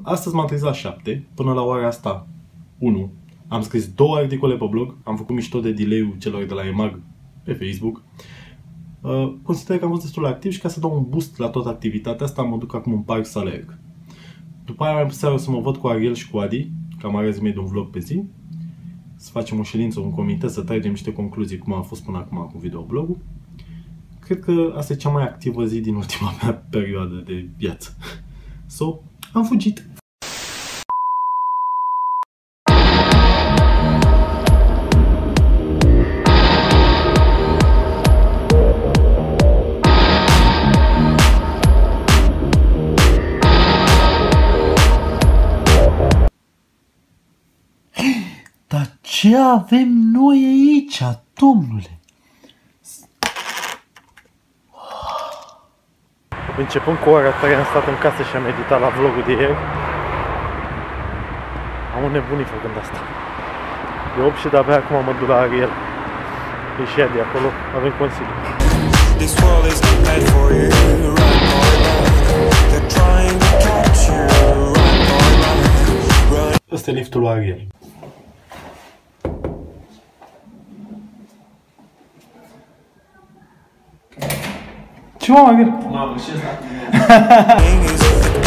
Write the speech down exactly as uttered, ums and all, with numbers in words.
astăzi m-am trezit la șapte, până la ora asta unu. Am scris două articole pe blog, am făcut mișto de delay-ul celor de la E M A G pe Facebook. Uh, consider că am fost destul de activ și ca să dau un boost la toată activitatea asta mă duc acum în parc să alerg. După aia am seara să mă văd cu Ariel și cu Adi, camarații mei de un vlog pe zi. Să facem o ședință, un comitet, să tragem niște concluzii cum a fost până acum cu videoblogul. Cred că asta e cea mai activă zi din ultima mea perioadă de viață. So, am fugit. Dar ce avem noi aici, domnule? Începând cu ora trei am stat în casă și am editat la vlogul de ieri. Am înnebunit făcând asta. E opt și de-abia acum mă duc la Ariel. E și ea de acolo, avem consiliu. Ăsta e liftul lui Ariel. Ce mă, Ariel? Mamă, și ăsta?